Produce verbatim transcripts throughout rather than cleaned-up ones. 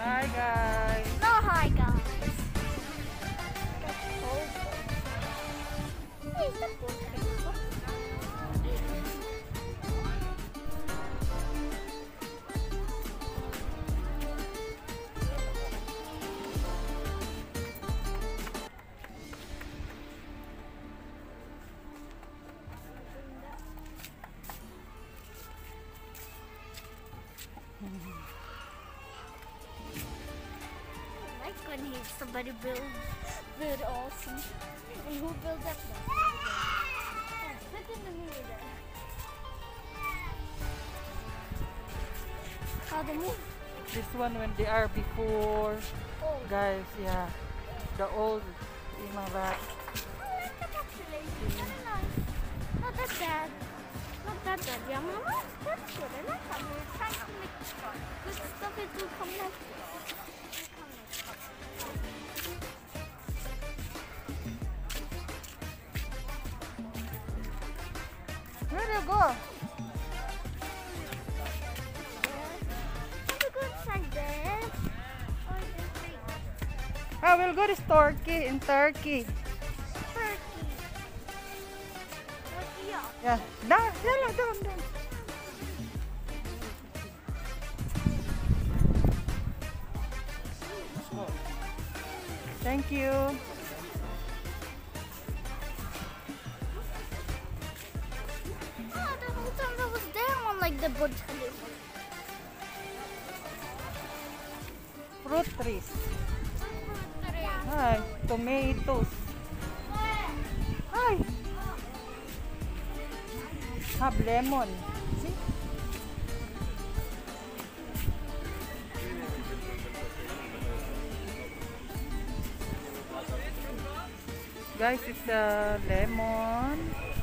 Hi guys. No, hi guys. Hey, is that boat? When he, somebody build, build awesome. And who built that one? Oh, sit in the mirror there. How they move? This one when they are before, Oh. guys, yeah, the old, you know that. Oh, I like that actually. Very nice. Not that bad. Not that bad. Yeah, Mama, that's good. I like how we're trying to make good stuff. It will come next. Where do you go? Can we go inside there? Or is it free? Ah, we'll go to Turkey, in Turkey. Turkey. What's the yacht? Yeah, down, down, down, down. Thank you. Oh, the whole time I was there on like the Burj Khalifa. Fruit trees. Hi, tomatoes. Hi. Have lemon. See? Guys, it's a lemon.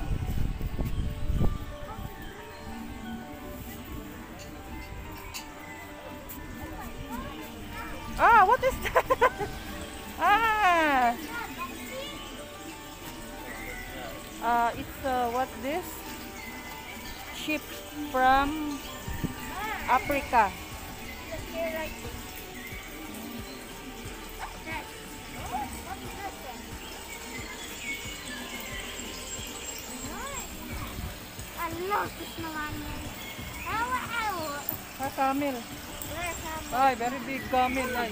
Ah, what is that? ah, uh, it's uh, what's this? Sheep from Africa. I love this Melania. Ow, ow. Ah, camel. Where's that? Ay, very big camel. Nice.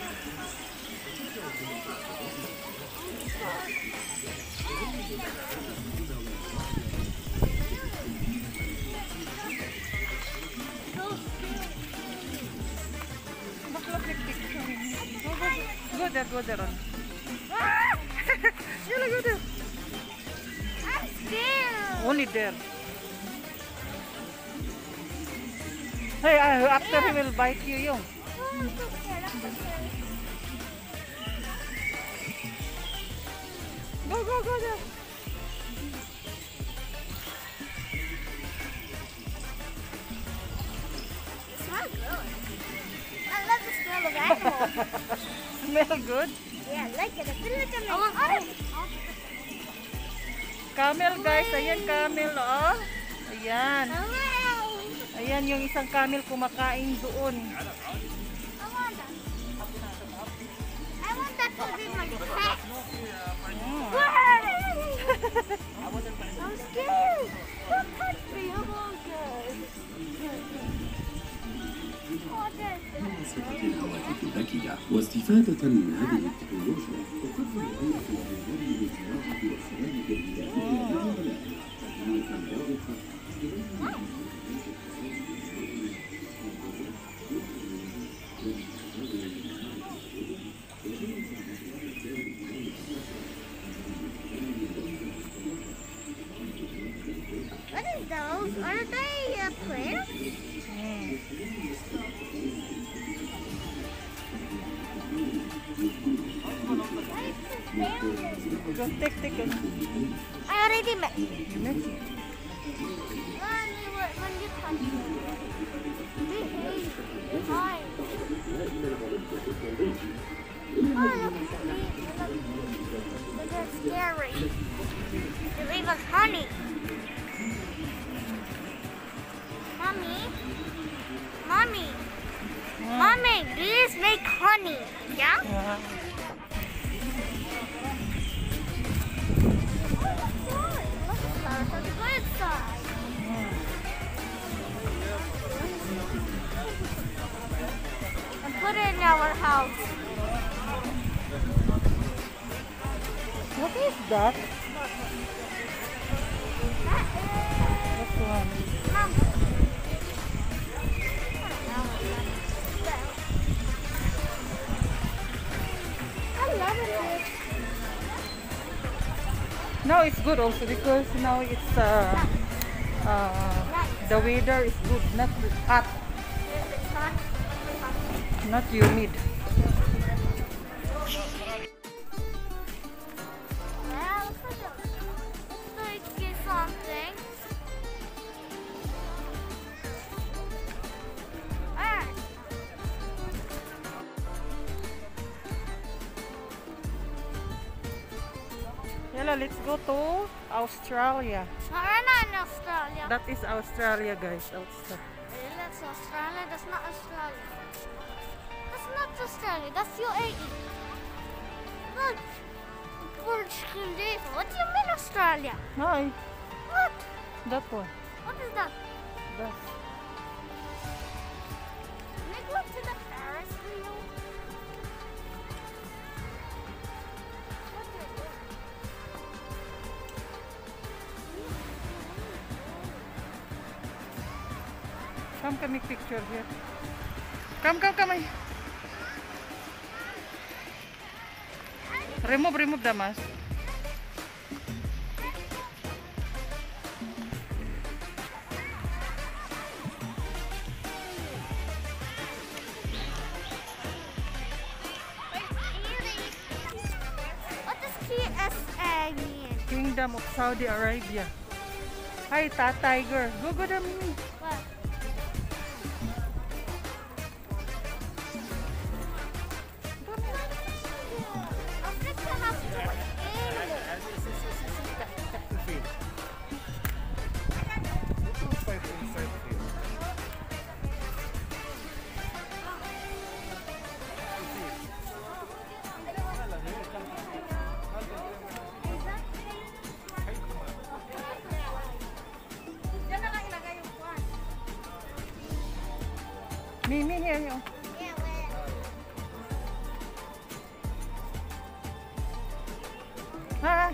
Look, look, look, picture. Go, go, go there, go there. Ah! You look, go there. I'm scared. Only there. Hey, uh, after he will bite you, yung. Oh, I'm so scared. I'm so scared. Go, go, go there. It smells good. I love the smell of animals. Smell good. Yeah, I like it. I feel like I'm like, oh. Camel, guys. Ayan, camel, oh. Ayan. Oh, wow. Ayan yung isang camel kumakain doon. I want that. I want that to be my pet. Mm. I'm scared. Don't touch me. I'm all good. Oh, there's منصة الهواتف الذكية واستفادة من هذه التكنولوجيا تقدم الهيئة العالمية للزراعة والسلامة الغذائية للعملاء تقنية واضحة. What is those? Are they uh, plants? Mm. Go, take, take it. I already met. You mix it. When you were, when you touch me. Behave. Hi. Oh, look, sweet. Look, they're scary. There's even honey. Mommy? Mommy? Mm. Mommy, please make honey. sunny. Yeah? Yeah. Let's start on the good side. And put it in our house. What is that? That This one. is Mom. I love it. Now it's good also because now it's uh, uh, the weather is good, not hot, It's not. not humid. Well, let's get something. Alright. Yala, let's go to Australia. No, we're not in Australia. That is Australia, guys. Australia. Really, that's Australia. That's not Australia. That's not Australia. That's U A E. Look. Burj Khalifa. What do you mean Australia? Hi, What? that one. What is that? That's Can I go to the Ferris wheel? What is it? Come, come, make picture here. Come, come, come. Remove, remove the mask. What does K S A mean? Kingdom of Saudi Arabia. Hi, ta tiger. Go, go, the mini. What? Africa has two animals. Mimi, here you. Yeah, well. Ha?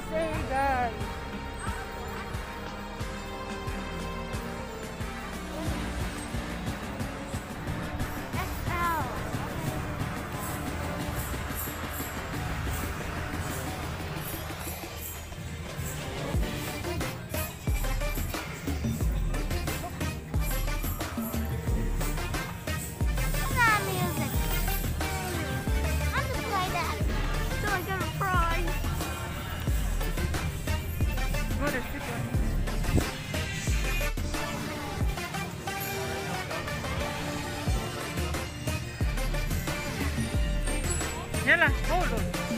say, guys. X L. Look at that music. I'm gonna play that. So I get a prize. Good as this one. Yalla, hold on.